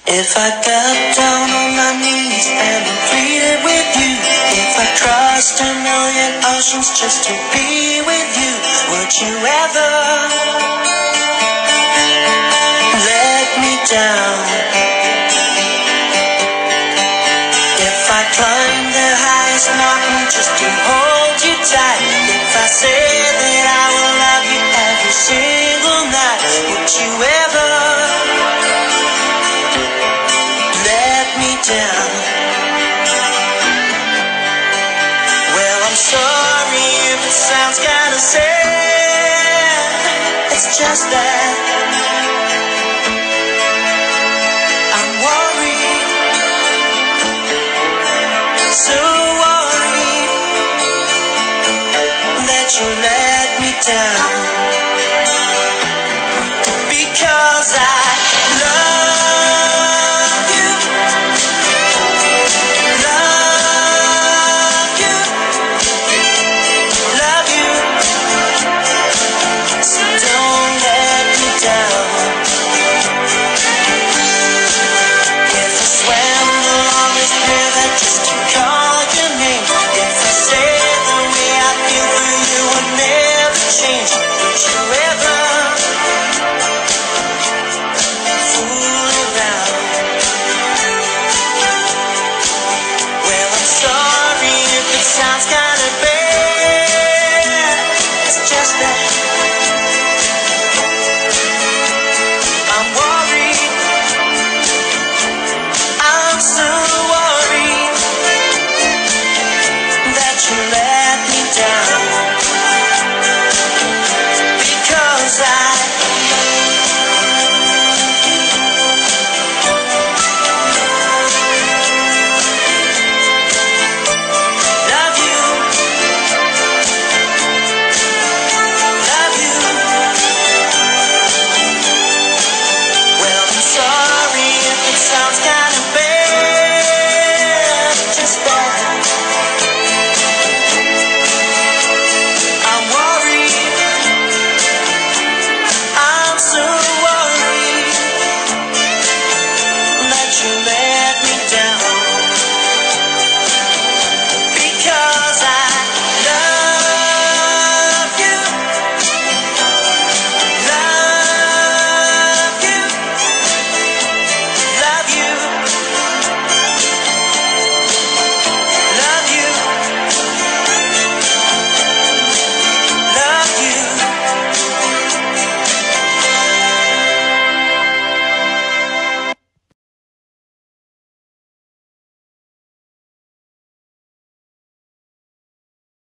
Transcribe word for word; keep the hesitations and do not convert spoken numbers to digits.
If I got down on my knees and pleaded with you, if I crossed a million oceans just to be with you, would you ever let me down? If I climbed the highest mountain just to hold you tight, if I say that I will love you every single night, would you ever down? Well, I'm sorry if it sounds kinda sad. It's just that I'm worried, so worried that you let me down.